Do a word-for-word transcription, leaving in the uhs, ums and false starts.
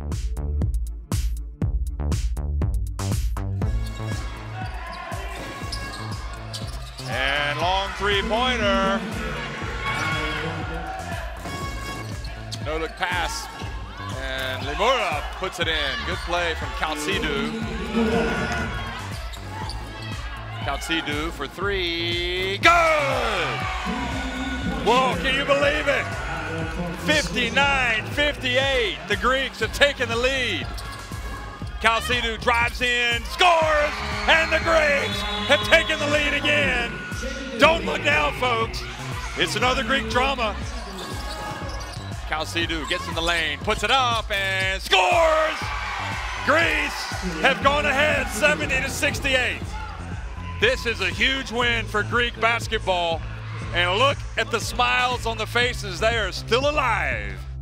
And long three-pointer. No-look pass. And Limura puts it in. Good play from Kaltsidou. Kaltsidou for three. Good! Whoa, can you believe it? fifty-nine fifty-eight. The Greeks have taken the lead. Kaltsidou drives in, scores, and the Greeks have taken the lead again. Don't look now, folks. It's another Greek drama. Kaltsidou gets in the lane, puts it up, and scores! Greece have gone ahead seventy to sixty-eight. This is a huge win for Greek basketball. And look at the smiles on the faces. They are still alive.